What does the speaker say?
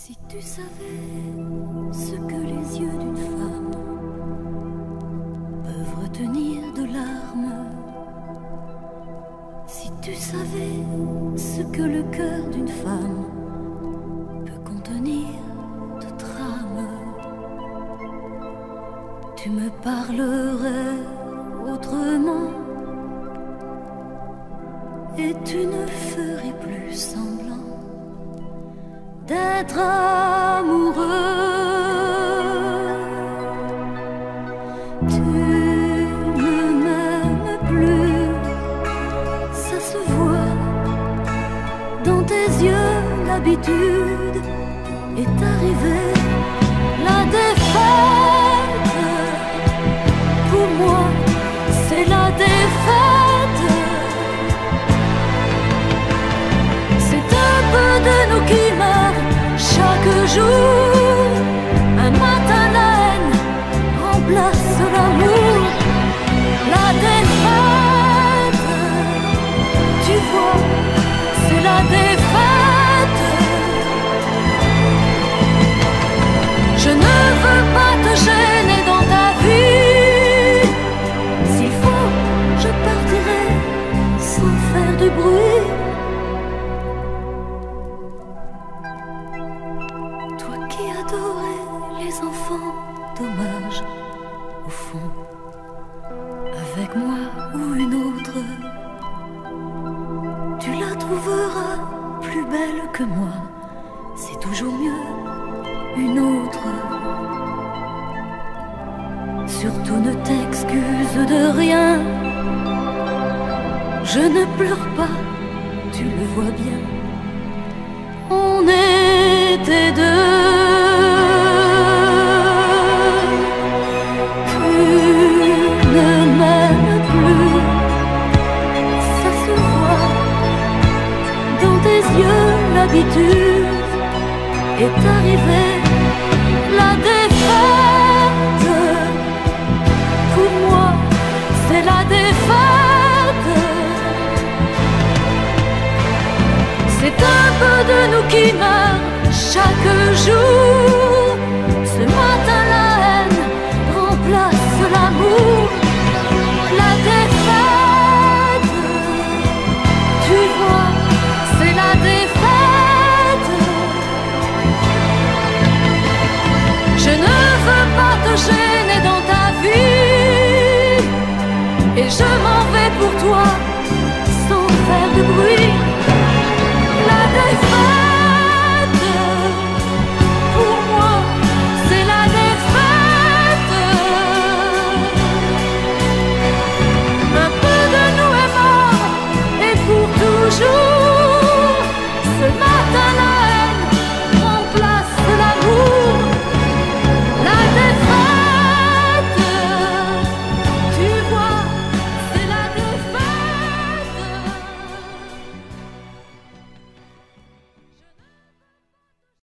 Si tu savais ce que les yeux d'une femme peuvent retenir de larmes, si tu savais ce que le cœur d'une femme peut contenir de drames, tu me parlerais autrement et tu ne ferais plus semblant d'être amoureux. Tu ne m'aimes plus, ça se voit dans tes yeux, l'habitude est arrivée. La défaite, pour moi, c'est la défaite. C'est un peu de nous qui meurt chaque jour. Un matin la haine remplace l'amour. La défaite, tu vois, c'est la défaite. Je ne veux pas te gêner dans ta vie. S'il faut, je partirai sans faire de bruit. Toi qui adorais les enfants, dommage, au fond, avec moi ou une autre, tu la trouveras plus belle que moi. C'est toujours mieux, une autre. Surtout ne t'excuse de rien. Je ne pleure pas, tu le vois bien. On était deux. Tu ne m'aimes plus, ça se voit dans tes yeux, l'habitude est arrivée. La défaite, pour moi, c'est la défaite. C'est un peu de nous qui meurt chaque jour.